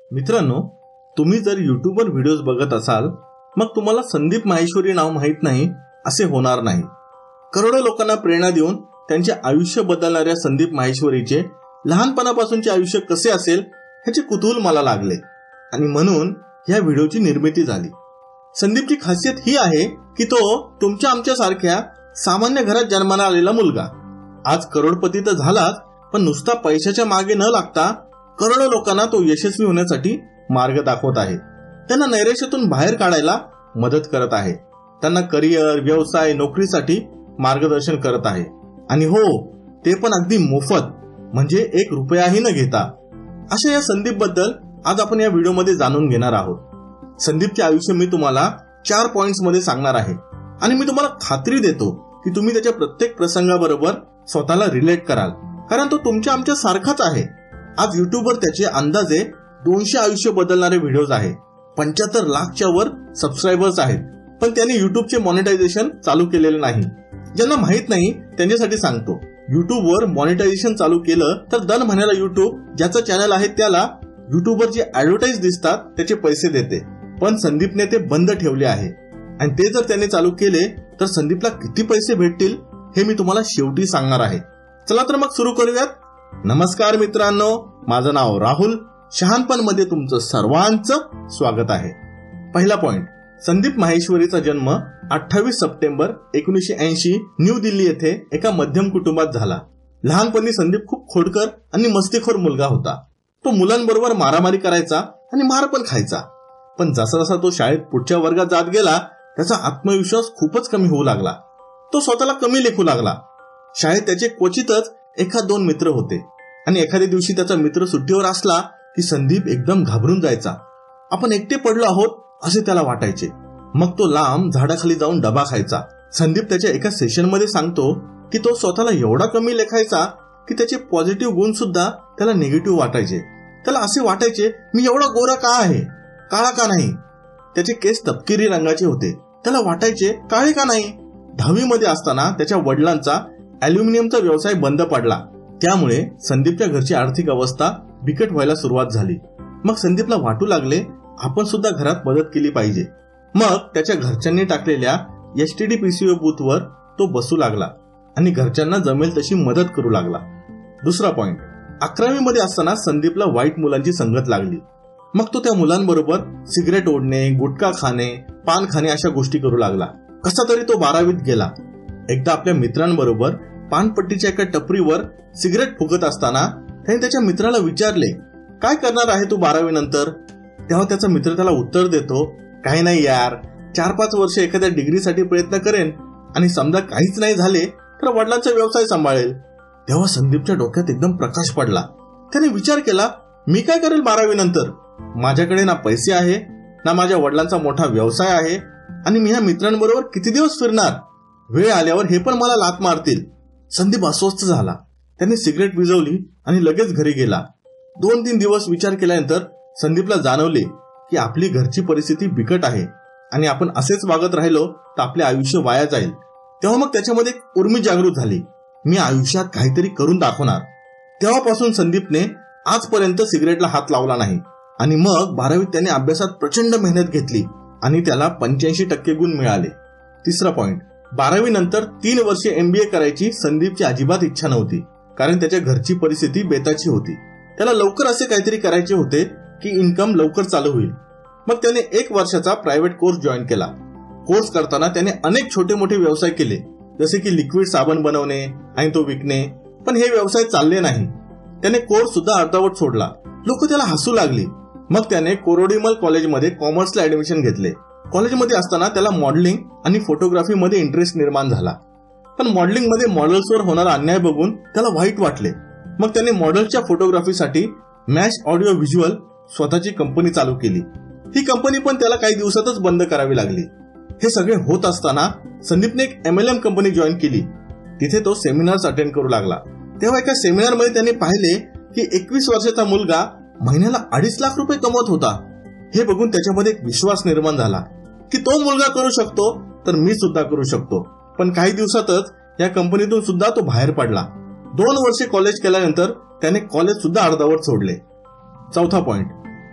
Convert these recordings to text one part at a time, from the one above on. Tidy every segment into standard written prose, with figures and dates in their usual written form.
मित्रांनो, तुम्ही जर यूट्यूबवर व्हिडिओज बघत असाल मग तुम्हाला संदीप माहेश्वरी नाव माहित नाही असे होणार नाही. करोडो लोकांना प्रेरणा देऊन त्यांचे आयुष्य बदलणाऱ्या संदीप माहेश्वरीचे लहानपणापासूनचे आयुष्य कसे असेल ह्याचे कुतूहल मला लागले आणि म्हणून या व्हिडिओची निर्मिती झाली. संदीपची खासियत ही आहे की तो तुमच्या आमच्या सारख्या सामान्य घरात जन्माला आलेला मुलगा आज करोडपती तर झालाच, पण नुसता पैशाच्या मागे न लागता करोडो लोकांना तो यशस्वी होण्यासाठी मार्ग दाखवत आहे. त्यांना नैराश्यातून बाहेर काढायला मदत करत आहे. त्यांना करिअर, व्यवसाय, नोकरीसाठी मार्गदर्शन करत आहे. आणि हो, ते पण अगदी मोफत, म्हणजे 1 रुपयाही न घेता. अशा या संदीप बद्दल आज आपण या व्हिडिओमध्ये जाणून घेणार आहोत. संदीपचे आयुष्य मी तुम्हाला 4 पॉइंट्स मध्ये सांगणार आहे आणि मी तुम्हाला खात्री देतो की तुम्ही त्याच्या प्रत्येक प्रसंगाबरोबर स्वतःला रिलेट कराल, कारण तो तुमच्या आमच्या सारखाच आहे. आज युट्यूबवर त्याचे अंदाजे 200 आयुष्य बदलणारे व्हिडिओज आहेत. 75 लाखच्या वर सबस्क्रायबर्स आहेत, पण त्याने युट्यूबचे मॉनिटायझेशन चालू केलेले नाही. ज्यांना माहित नाही त्यांच्यासाठी सांगतो, युट्यूबवर मॉनिटायझेशन चालू केलं तर दर महिन्याला युट्यूब ज्याचं चॅनल आहे त्याला युट्यूबवर जे ऍडव्हर्टाईज दिसतात त्याचे पैसे देते. पण संदीपने ते बंद ठेवले आहे आणि ते जर त्याने चालू केले तर संदीपला किती पैसे भेटतील हे मी तुम्हाला शेवटी सांगणार आहे. चला तर मग सुरू करूयात. नमस्कार मित्रांनो, माझं नाव राहुल. शहानपण मध्ये तुमचं सर्वांचं स्वागत आहे. पहिला पॉइंट, संदीप माहेश्वरीचा जन्म 28 सप्टेंबर 1980 न्यू दिल्ली येथे एका मध्यम कुटुंबात झाला. लहानपणी संदीप खूप खोडकर आणि मस्तीखोर मुलगा होता. तो मुलांबरोबर मारामारी करायचा आणि मार पण खायचा. पण जसा जसा तो शाळेत पुढच्या वर्गात जात गेला त्याचा आत्मविश्वास खूपच कमी होऊ लागला. तो स्वतःला कमी लेखू लागला. शाळेत त्याचे क्वचितच 1-2 मित्र होते आणि एखाद्या दिवशी त्याचा मित्र सुट्टीवर असला की संदीप एकदम घाबरून जायचा. आपण एकटे पडलो आहोत असे त्याला वाटायचे. मग तो लांब झाडाखाली जाऊन डबा खायचा. संदीप त्याच्या एका सेशनमध्ये सांगतो की तो स्वतःला एवढा कमी लेखायचा की त्याचे पॉझिटिव्ह गुण सुद्धा त्याला निगेटिव्ह वाटायचे. त्याला असे वाटायचे, मी एवढा गोरा का आहे, काळा का नाही. त्याचे केस तपकिरी रंगाचे होते. त्याला वाटायचे काळे का नाही. 10वी मध्ये असताना त्याच्या वडिलांचा अॅल्युमिनियमचा व्यवसाय बंद पडला. त्यामुळे संदीपच्या घरची आर्थिक अवस्था बिकट व्हायला सुरुवात झाली. मग संदीपला वाटू लागले आपण सुद्धा घरात मदत केली पाहिजे. मग त्याच्या घरच्यांनी टाकलेल्या STD-PCO बूथवर तो बसू लागला आणि घरच्यांना जमेल तशी मदत करू लागला. दुसरा पॉइंट, 11वी मध्ये असताना संदीपला वाईट मुलांची संगत लागली. मग तो त्या मुलांबरोबर सिगरेट ओढणे, गुटखा खाणे, पान खाणे अशा गोष्टी करू लागला. कसा तरी तो 12वीत गेला. एकदा आपल्या मित्रांबरोबर पानपट्टीच्या एका टपरीवर सिगरेट फुकत असताना त्याने त्याच्या मित्राला विचारले, काय करणार आहे तू 12वी नंतर. तेव्हा त्याचा मित्र त्याला उत्तर देतो, काही नाही यार, 4-5 वर्ष एखाद्या डिग्रीसाठी प्रयत्न करेन आणि समजा काहीच नाही झाले तर वडिलांचा व्यवसाय सांभाळेल. तेव्हा संदीपच्या डोक्यात एकदम प्रकाश पडला. त्याने विचार केला, मी काय करेल 12वी नंतर. माझ्याकडे ना पैसे आहे, ना माझ्या वडिलांचा मोठा व्यवसाय आहे आणि मी ह्या मित्रांबरोबर किती दिवस फिरणार. वेळ आल्यावर हे पण मला लाथ मारतील. संदीप अस्वस्थ झाला. त्याने सिगरेट विझवली आणि लगेच घरी गेला. 2-3 दिवस विचार केल्यानंतर संदीपला जाणवले की आपली घरची परिस्थिती बिकट आहे आणि आपण असेच वागत राहिलो तर आपले आयुष्य वाया जाईल. तेव्हा मग त्याच्यामध्ये एक उर्मी जागृत झाली, मी आयुष्यात काहीतरी करून दाखवणार. तेव्हापासून संदीपने आजपर्यंत सिगरेटला हात लावला नाही आणि मग 12वीत त्याने अभ्यासात प्रचंड मेहनत घेतली आणि त्याला 85% गुण मिळाले. तिसरा पॉइंट, 12वी नंतर 3 वर्षे MBA करायची संदीपची अजिबात इच्छा नव्हती, कारण त्याच्या घरची परिस्थिती बेताची होती. त्याला लवकर असे काहीतरी करायचे होते की इन्कम लवकर चालू होईल. मग त्याने 1 वर्षाचा प्रायव्हेट कोर्स जॉईन केला. कोर्स करताना त्याने अनेक छोटे मोठे व्यवसाय केले, जसे की लिक्विड साबण बनवणे आणि तो विकणे. पण हे व्यवसाय चालले नाही. त्याने कोर्स सुद्धा अर्धवट सोडला. लोक त्याला हसू लागली. मग त्याने कोरोडिमल कॉलेजमध्ये कॉमर्सला ऍडमिशन घेतले. कॉलेजमध्ये असताना त्याला मॉडेलिंग आणि फोटोग्राफी मध्ये इंटरेस्ट निर्माण झाला. पण मॉडेलिंग मध्ये मॉडेल्सवर होणारा अन्याय बघून त्याला वाईट वाटले. मग त्याने मॉडेलच्या फोटोग्राफीसाठी मॅश ऑडिओ व्हिज्युअल स्वतःची कंपनी चालू केली. ही कंपनी पण त्याला काही दिवसातच बंद करावी लागली. हे सगळे होत असताना संदीपने एक MLM कंपनी जॉईन केली. तिथे तो सेमिनार्स अटेंड करू लागला. तेव्हा एका सेमिनार मध्ये त्याने पाहिले की 21 वर्षाचा मुलगा महिन्याला 2.5 लाख रुपये कमवत होता. हे बघून त्याच्यामध्ये एक विश्वास निर्माण झाला की तो मुलगा करू शकतो तर मी सुद्धा करू शकतो. पण काही दिवसातच या कंपनीतून सुद्धा तो बाहेर पडला. 2 वर्षे कॉलेज केल्यानंतर त्याने कॉलेज सुद्धा अर्धवट सोडले. चौथा पॉइंट,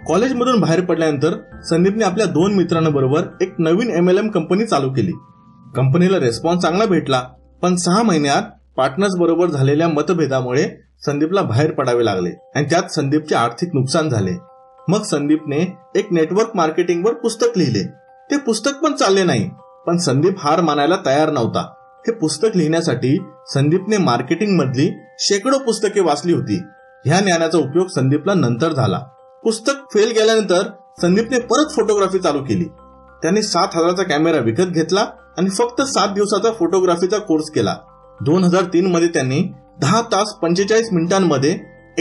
कॉलेजमधून बाहेर पडल्यानंतर संदीपने आपल्या 2 मित्रांबरोबर एक नवीन MLM कंपनी चालू केली. कंपनीला रिस्पॉन्स चांगला भेटला, पण 6 महिन्यात पार्टनर्स बरोबर झालेल्या मतभेदामुळे संदीपला बाहेर पडावे लागले आणि त्यात संदीपचे आर्थिक नुकसान झाले. मग संदीपने एक नेटवर्क मार्केटिंगवर पुस्तक लिहिले. ते पुस्तक पण चालले नाही, पण संदीप हार मानायला तयार नव्हता. हे पुस्तक लिहिण्यासाठी संदीपने मार्केटिंग मधली शेकडो पुस्तके वाचली होती. ह्या ज्ञानाचा उपयोग संदीपला नंतर झाला. पुस्तक फेल गेल्यानंतर संदीपने परत फोटोग्राफी चालू केली. त्याने 7,000चा कॅमेरा विकत घेतला आणि फक्त 7 दिवसाचा फोटोग्राफीचा कोर्स केला. 2003 मध्ये त्यांनी 10 तास 45 मिनिटांमध्ये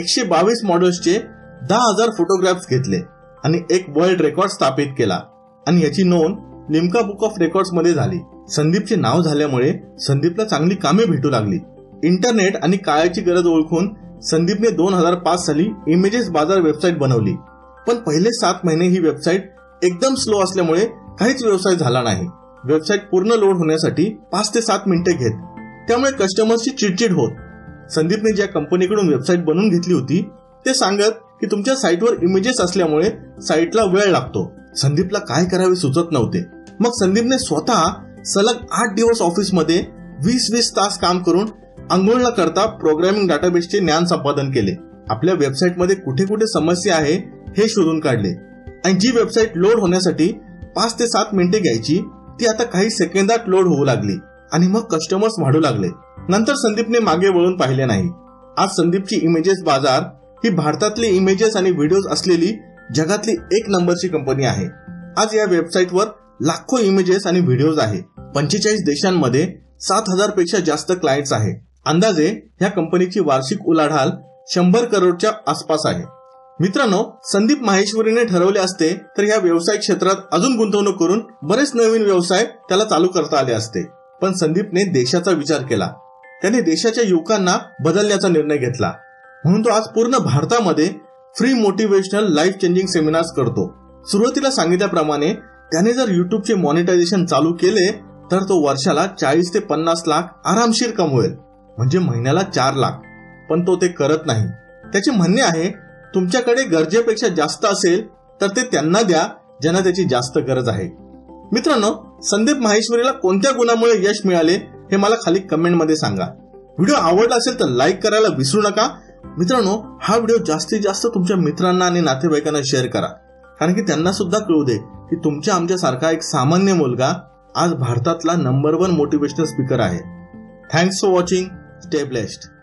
122 मॉडेल्सचे 10,000 फोटोग्राफ्स घेतले आणि एक वर्ल्ड रेकॉर्ड स्थापित केला आणि याची नोंद लिम्का बुक ऑफ रेकॉर्ड्स मध्ये झाली. संदीपचे नाव झाल्यामुळे संदीपला चांगली कामे भेटू लागली. इंटरनेट आणि काळाची गरज ओळखून संदीपने 2005 साली इमेजेस बाजार वेबसाईट बनवली. पण पहिले 7 महिने ही वेबसाईट एकदम स्लो असल्यामुळे काहीच व्यवसाय झाला नाही. वेबसाईट पूर्ण लोड होण्यासाठी 5 ते 7 मिनिटे घेत, त्यामुळे कस्टमर्सची चिडचिड होत. संदीपने ज्या कंपनीकडून वेबसाईट बनवून घेतली होती ते सांगत की तुमच्या साईटवर इमेजेस असल्यामुळे साईटला वेळ लागतो. संदीपला काय करावे सुचत नव्हते. मग संदीपने स्वतः सलग 8 दिवस ऑफिसमध्ये 20-20 तास काम करून अंघोळ न करता प्रोग्रामिंग डेटाबेसचे ज्ञान संपादन केले. आपल्या वेबसाईटमध्ये कुठे कुठे समस्या आहे हे शोधून काढले आणि जी वेबसाईट लोड होण्यासाठी 5 ते 7 मिनिटे घ्यायची ती आता काही सेकंदात लोड होऊ लागली आणि मग कस्टमर्स वाढू लागले. नंतर संदीपने मागे वळून पाहिले नाही. आज संदीपची इमेजेस बाजार ही भारतातली इमेजेस आणि व्हिडिओज असलेली जगातली 1 नंबरची कंपनी आहे. आज या वेबसाईटवर लाखो इमेजेस आणि व्हिडिओज आहे. 45 देशांमध्ये 7,000 पेक्षा जास्त क्लायंट्स आहे. अंदाजे ह्या कंपनीची वार्षिक उलाढाल 100 करोडच्या आसपास आहे. मित्रांनो, संदीप माहेश्वरीने ठरवले असते तर या व्यवसाय क्षेत्रात अजून गुंतवणूक करून बरेच नवीन व्यवसाय त्याला चालू करता आले असते. पण संदीपने देशाचा विचार केला. त्याने देशाच्या युवकांना बदलण्याचा निर्णय घेतला. म्हणून तो आज पूर्ण भारतामध्ये free motivational life changing seminars करतो. सुरुवातीला सांगितल्याप्रमाणे त्याने जर युट्यूबचे मॉनिटायझेशन चालू केले तर तो वर्षाला 40 ते 50 लाख आरामशीर कमवेल, म्हणजे महिन्याला 4 लाख. पण तो ते करत नाही. त्याचे म्हणणे आहे, तुमच्याकडे गरजेपेक्षा जास्त असेल तर ते त्यांना द्या ज्यांना त्याची जास्त गरज आहे. मित्रांनो, संदीप माहेश्वरीला कोणत्या गुणामुळे यश मिळाले हे मला खाली कमेंट मध्ये सांगा. व्हिडिओ आवडला असेल तर लाईक करायला विसरू नका. मित्रांनो, हा व्हिडिओ जास्तीत जास्त तुमच्या मित्रांना आणि नातेवाईकांना शेअर करा, कारण की त्यांना सुद्धा कळू दे की तुमच्या आमच्यासारखा एक सामान्य मुलगा आज भारतातला नंबर 1 मोटिवेशनल स्पीकर आहे. Thanks for watching. Stay blessed.